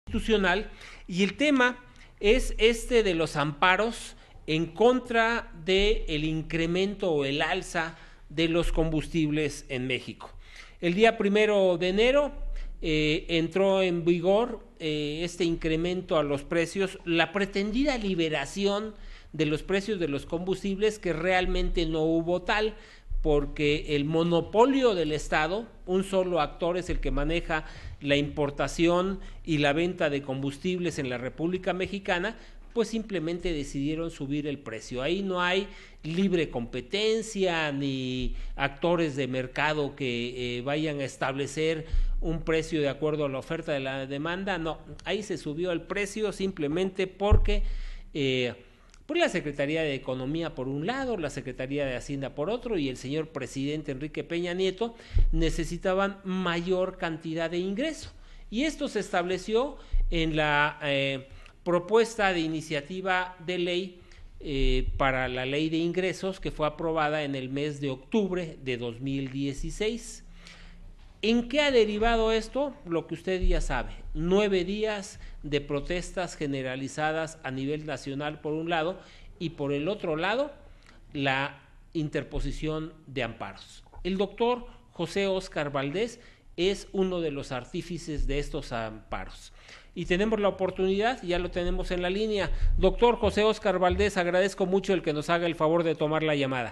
Constitucional, y el tema es este de los amparos en contra del incremento o el alza de los combustibles en México. El día 1 de enero entró en vigor este incremento a los precios, la pretendida liberación de los precios de los combustibles, que realmente no hubo tal, porque el monopolio del Estado, un solo actor es el que maneja la importación y la venta de combustibles en la República Mexicana, pues simplemente decidieron subir el precio. Ahí no hay libre competencia ni actores de mercado que vayan a establecer un precio de acuerdo a la oferta de la demanda, no, ahí se subió el precio simplemente porque pues la Secretaría de Economía por un lado, la Secretaría de Hacienda por otro, y el señor presidente Enrique Peña Nieto necesitaban mayor cantidad de ingreso, y esto se estableció en la propuesta de iniciativa de ley para la ley de ingresos, que fue aprobada en el mes de octubre de 2016. ¿En qué ha derivado esto? Lo que usted ya sabe, 9 días de protestas generalizadas a nivel nacional por un lado, y por el otro lado la interposición de amparos. El doctor José Óscar Valdés es uno de los artífices de estos amparos, y tenemos la oportunidad, ya lo tenemos en la línea. Doctor José Óscar Valdés, agradezco mucho el que nos haga el favor de tomar la llamada.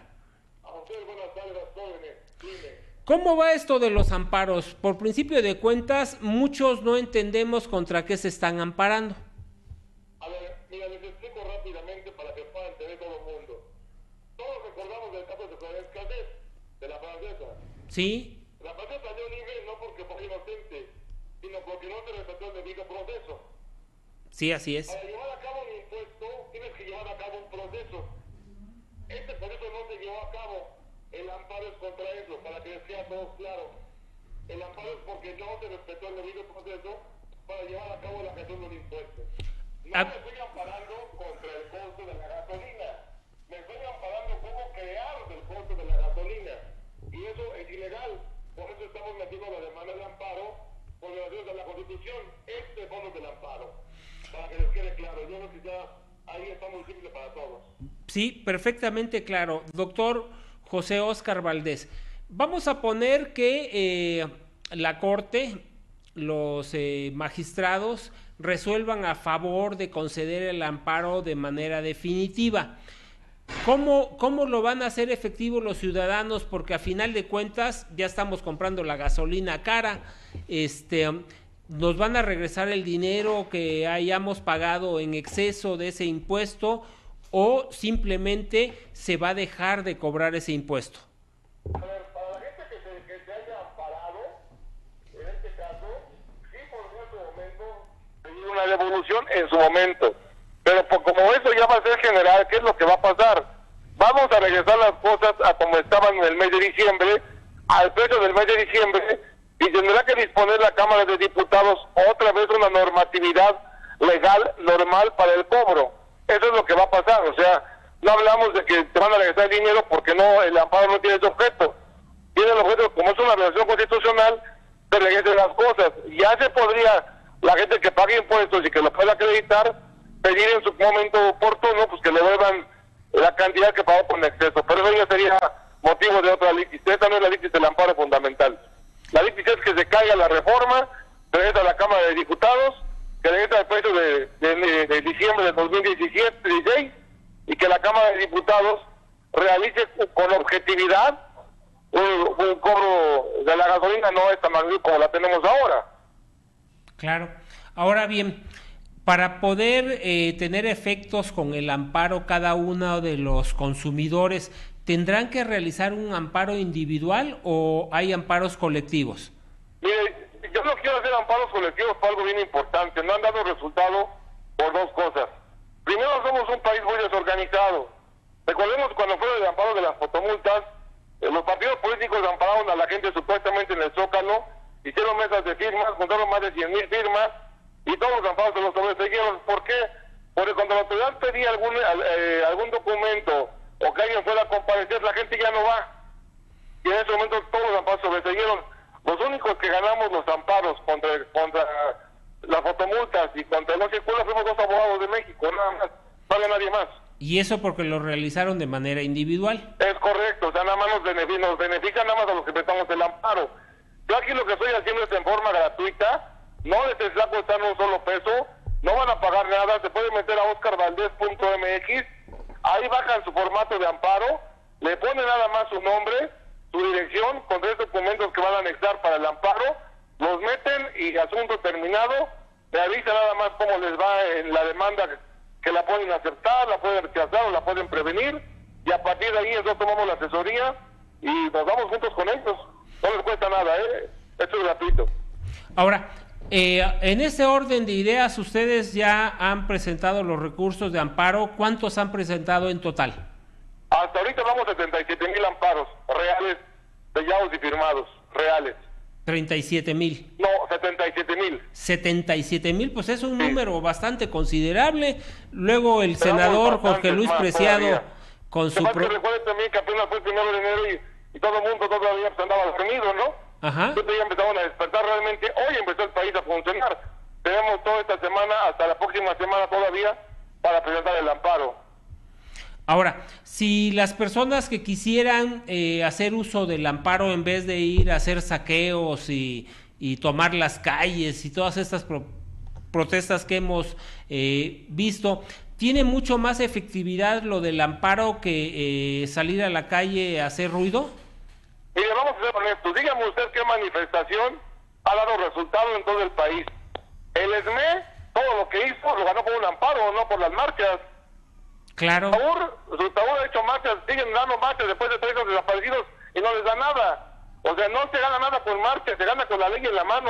¿Cómo va esto de los amparos? Por principio de cuentas, muchos no entendemos contra qué se están amparando. A ver, mira, les explico rápidamente para que puedan entender todo el mundo. Todos recordamos del caso de Florence Cassés, de la francesa. Sí. La francesa salió libre no porque fue inocente, sino porque no se respetó el debido proceso. Sí, así es. Para llevar a cabo un impuesto, tienes que llevar a cabo un proceso. Este proceso no se llevó a cabo. El amparo es contra eso, para que les quede todo claro. El amparo es porque no se respetó el debido proceso para llevar a cabo la gestión del impuesto. No me estoy amparando contra el costo de la gasolina. Me estoy amparando cómo crear el costo de la gasolina. Y eso es ilegal. Por eso estamos metiendo la demanda de amparo por violaciones de la Constitución. Este es fondo del amparo. Para que les quede claro. Yo creo que ya ahí está muy simple para todos. Sí, perfectamente claro. Doctor José Óscar Valdés, vamos a poner que la Corte, los magistrados resuelvan a favor de conceder el amparo de manera definitiva. ¿Cómo lo van a hacer efectivo los ciudadanos? Porque a final de cuentas ya estamos comprando la gasolina cara, nos van a regresar el dinero que hayamos pagado en exceso de ese impuesto, o simplemente se va a dejar de cobrar ese impuesto. A ver, para la gente que se haya amparado, en este caso, sí podría en su momento pedir una devolución en su momento, pero como eso ya va a ser general, ¿qué es lo que va a pasar? Vamos a regresar las cosas a como estaban en el mes de diciembre, al precio del mes de diciembre, y tendrá que disponer la Cámara de Diputados otra vez una normatividad legal normal para el cobro. Eso es lo que va a pasar, o sea, no hablamos de que te van a regresar el dinero porque no, el amparo no tiene ese objeto. Tiene el objeto, como es una violación constitucional, te regresen las cosas. Ya se podría, la gente que pague impuestos y que lo pueda acreditar, pedir en su momento oportuno, pues que le devuelvan la cantidad que pagó con exceso. Pero eso ya sería motivo de otra litis. Esta no es la litis del amparo fundamental. La litis es que se caiga la reforma, regresa a la Cámara de Diputados, que regresa el precio de diciembre de 2017-16, y que la Cámara de Diputados realice con objetividad un cobro de la gasolina, no esta magnitud como la tenemos ahora. Claro. Ahora bien, para poder tener efectos con el amparo cada uno de los consumidores, ¿tendrán que realizar un amparo individual o hay amparos colectivos? Mire, yo no quiero hacer amparos colectivos por algo bien importante. No han dado resultado por dos cosas. Primero, somos un país muy desorganizado. Recordemos cuando fue el amparo de las fotomultas, los partidos políticos ampararon a la gente supuestamente en el Zócalo, hicieron mesas de firmas, juntaron más de 100,000 firmas, y todos los amparos se los sobreseyeron. ¿Por qué? Porque cuando la autoridad pedía algún documento o que alguien fuera a comparecer, la gente ya no va. Y en ese momento todos los amparos sobreseyeron. Los únicos que ganamos los amparos contra las fotomultas, y cuando no circula fuimos 2 abogados de México, nada más, no había nadie más. Y eso porque lo realizaron de manera individual. Es correcto, o sea, nada más nos beneficia nada más a los que prestamos el amparo. Yo aquí lo que estoy haciendo es en forma gratuita, no les está costando un solo peso, no van a pagar nada, se pueden meter a oscarvaldez.mx, ahí bajan su formato de amparo, le ponen nada más su nombre, su dirección, con 3 documentos que van a anexar para el amparo, los meten y asunto terminado, me avisa nada más cómo les va en la demanda, que la pueden aceptar, la pueden rechazar o la pueden prevenir, y a partir de ahí nosotros tomamos la asesoría y nos vamos juntos con ellos. No les cuesta nada, esto es gratuito. Ahora, en ese orden de ideas, ustedes ya han presentado los recursos de amparo. ¿Cuántos han presentado en total? Hasta ahorita vamos a 77,000 amparos reales, sellados y firmados, reales. 37,000. No, 77,000. 77,000, pues es un número bastante considerable. Luego el senador Jorge Luis Preciado todavía, con su... Recuerden también que apenas fue el 1 de enero y todo el mundo todavía pues andaba dormido, ¿no? Ajá. Entonces ya empezaron a despertar realmente. Hoy empezó el país a funcionar. Tenemos toda esta semana, hasta la próxima semana todavía, para presentar el amparo. Ahora, si las personas que quisieran hacer uso del amparo en vez de ir a hacer saqueos y tomar las calles y todas estas protestas que hemos visto, ¿tiene mucho más efectividad lo del amparo que salir a la calle a hacer ruido? Mire, vamos a ser honestos. Dígame usted qué manifestación ha dado resultado en todo el país. El ESME, todo lo que hizo, lo ganó por un amparo, no por las marchas. Claro. Taur ha hecho marchas, siguen dando marchas después de 3 años desaparecidos y no les da nada. O sea, no se gana nada por marchas, se gana con la ley en la mano.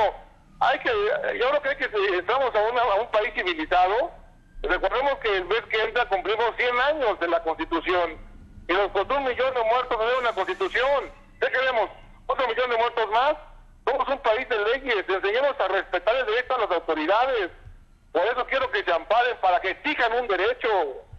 Yo creo que estamos a un país civilizado. Recordemos que el mes que entra cumplimos 100 años de la Constitución y nos costó 1 millón de muertos de una Constitución. ¿Qué queremos? ¿Otro millón de muertos más? Somos un país de leyes, enseñemos a respetar el derecho a las autoridades. Por eso quiero que se amparen, para que exijan un derecho.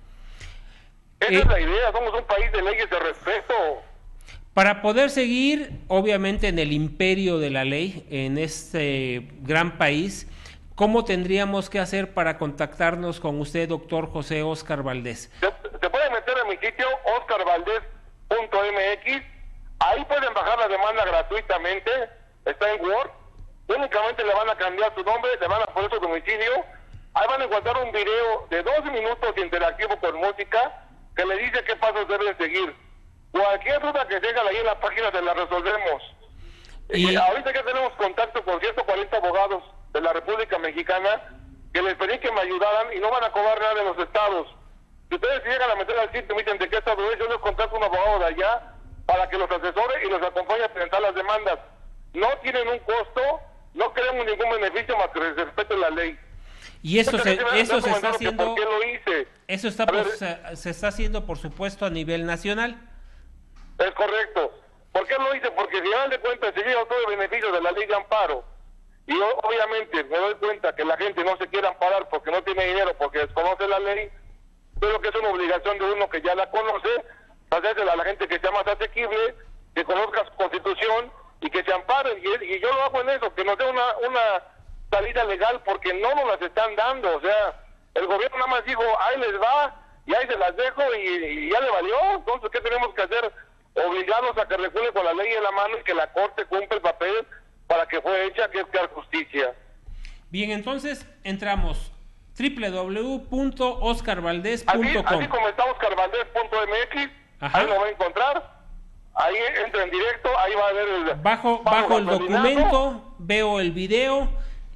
Esa es la idea, somos un país de leyes de respeto. Para poder seguir, obviamente, en el imperio de la ley, en este gran país, ¿cómo tendríamos que hacer para contactarnos con usted, doctor José Óscar Valdés? Se pueden meter a mi sitio, oscarvaldez.mx, ahí pueden bajar la demanda gratuitamente, está en Word, únicamente le van a cambiar su nombre, le van a poner su domicilio, ahí van a encontrar un video de 12 minutos interactivo con música, que le dice qué pasos deben seguir. Cualquier duda que tengan ahí en la página se la resolvemos. Y ahorita ya tenemos contacto con 140 abogados de la República Mexicana que les pedí que me ayudaran y no van a cobrar nada de los estados. Si ustedes se llegan a meter al sitio y me dicen de qué estado es, yo les contacto a un abogado de allá para que los asesore y los acompañe a presentar las demandas. No tienen un costo, no queremos ningún beneficio más que se respete la ley. Y eso se está haciendo. ¿Por qué lo hice? Eso se está haciendo, por supuesto, a nivel nacional. Es correcto. ¿Por qué lo hice? Porque al final de cuentas se lleva todo el beneficio de la ley de amparo. Y yo, obviamente, me doy cuenta que la gente no se quiere amparar porque no tiene dinero, porque desconoce la ley. Pero que es una obligación de uno que ya la conoce, hacérsela a la gente que sea más asequible, que conozca su constitución y que se amparen. Y yo lo hago en eso, que nos dé una salida legal, porque no nos las están dando. O sea, el gobierno nada más dijo, ahí les va, y ahí se las dejo, y ya le valió. Entonces, ¿qué tenemos que hacer? Obligarnos a que recule con la ley en la mano y que la Corte cumpla el papel para que fue hecha, que es crear justicia. Bien, entonces entramos www.oscarvaldez.com. Así como está oscarvaldez.mx, ahí lo va a encontrar. Ahí entra en directo, ahí va a ver el... Bajo el documento, veo el video,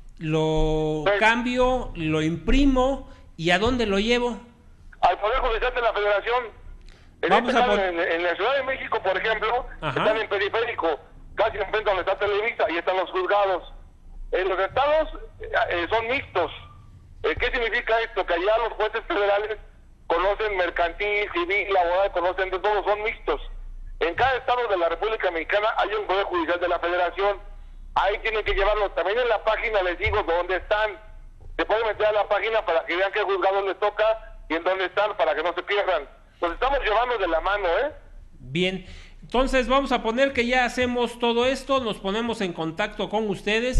lo cambio, lo imprimo, ¿y a dónde lo llevo? Al Poder Judicial de la Federación. En la Ciudad de México, por ejemplo, están en Periférico, casi enfrente donde está Televisa, y están los juzgados. En los estados son mixtos. ¿Qué significa esto? Que allá los jueces federales conocen mercantil, civil, laboral, conocen de todo, son mixtos. En cada estado de la República Mexicana hay un Poder Judicial de la Federación. Ahí tienen que llevarlo. También en la página les digo dónde están. Se pueden meter a la página para que vean qué juzgado les toca y en dónde están, para que no se pierdan. Nos estamos llevando de la mano, Bien, entonces vamos a poner que ya hacemos todo esto, nos ponemos en contacto con ustedes,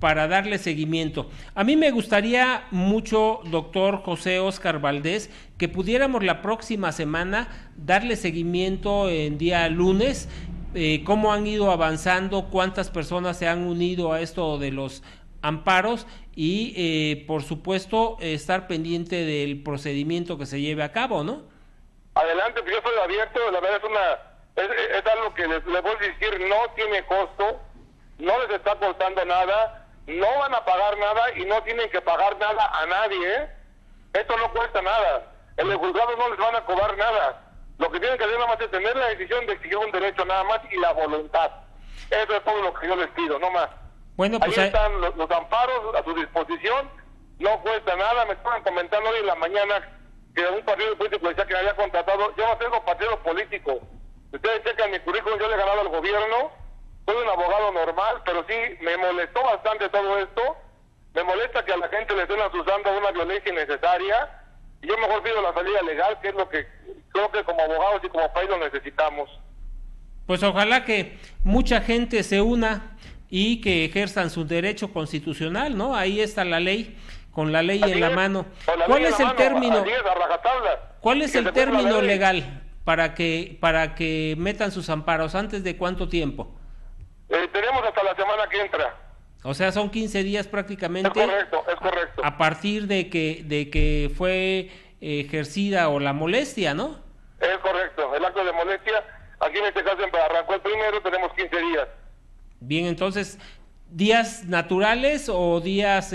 para darle seguimiento. A mí me gustaría mucho, doctor José Óscar Valdés, que pudiéramos la próxima semana darle seguimiento en día lunes, cómo han ido avanzando, cuántas personas se han unido a esto de los amparos y, por supuesto, estar pendiente del procedimiento que se lleve a cabo, ¿no? Adelante, pues yo estoy abierto, la verdad es algo que les voy a decir, no tiene costo, no les está costando nada, no van a pagar nada y no tienen que pagar nada a nadie, ¿eh? Esto no cuesta nada, en el juzgado no les van a cobrar nada, lo que tienen que hacer nada más es tener la decisión de exigir un derecho nada más y la voluntad, eso es todo lo que yo les pido, no más. Bueno, pues ahí están los amparos a su disposición, no cuesta nada, me estaban comentando hoy en la mañana que un partido político decía que me había contratado, yo no tengo partido político, ustedes checan mi currículum, yo le he ganado al gobierno, soy un abogado normal, pero sí me molestó bastante todo esto, me molesta que a la gente le estén asusando una violencia innecesaria, y yo mejor pido la salida legal, que es lo que creo que como abogados y como país lo necesitamos. Pues ojalá que mucha gente se una y que ejerzan su derecho constitucional, ¿no? Ahí está la ley, con la ley en la mano. ¿Cuál es el término? ¿Cuál es el término legal para que metan sus amparos? ¿Antes de cuánto tiempo? Tenemos hasta la semana que entra. O sea, son 15 días prácticamente. Es correcto. A partir de que fue ejercida o la molestia, ¿no? Es correcto, el acto de molestia, aquí en este caso arrancó el primero, tenemos 15 días. Bien, entonces, ¿días naturales o días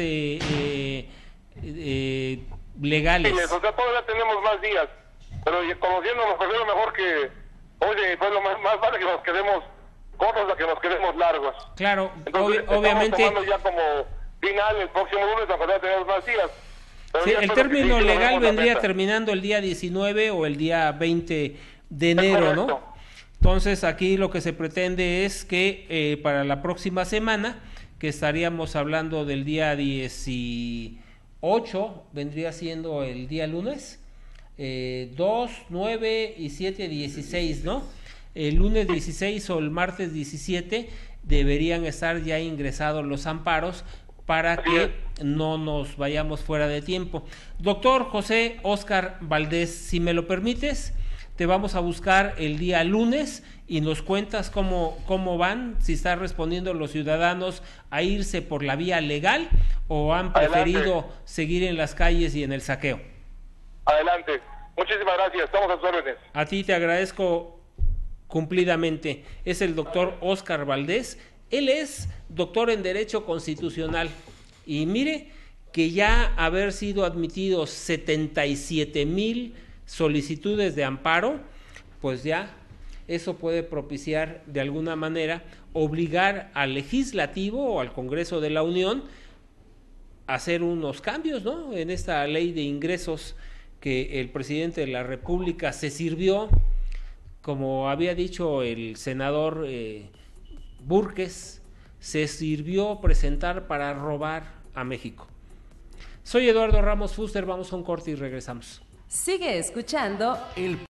legales? Sí, o sea, todavía tenemos más días, pero conociéndonos, pues es lo mejor que, oye, pues lo más vale que nos quedemos cortos a que nos quedemos largos. Claro, entonces, obviamente. Estamos tomando ya como final el próximo lunes, aunque ya tenemos más días. Sí, el término legal vendría terminando el día 19 o el día 20 de enero, ¿no? Entonces aquí lo que se pretende es que para la próxima semana, que estaríamos hablando del día 18, vendría siendo el día lunes, 2, 9 y 7, 16, ¿no? El lunes 16 o el martes 17 deberían estar ya ingresados los amparos para que no nos vayamos fuera de tiempo. Doctor José Óscar Valdés, si me lo permites, te vamos a buscar el día lunes y nos cuentas cómo van, si están respondiendo los ciudadanos a irse por la vía legal o han preferido seguir en las calles y en el saqueo. Adelante. Muchísimas gracias. Estamos a sus órdenes. A ti te agradezco cumplidamente. Es el doctor Óscar Valdés. Él es doctor en Derecho Constitucional y mire que ya haber sido admitidos 77,000 solicitudes de amparo, pues ya eso puede propiciar de alguna manera obligar al legislativo o al Congreso de la Unión a hacer unos cambios, ¿no? En esta ley de ingresos que el presidente de la República se sirvió, como había dicho el senador Burques, se sirvió presentar para robar a México. Soy Eduardo Ramos Fuster, vamos a un corte y regresamos. Sigue escuchando el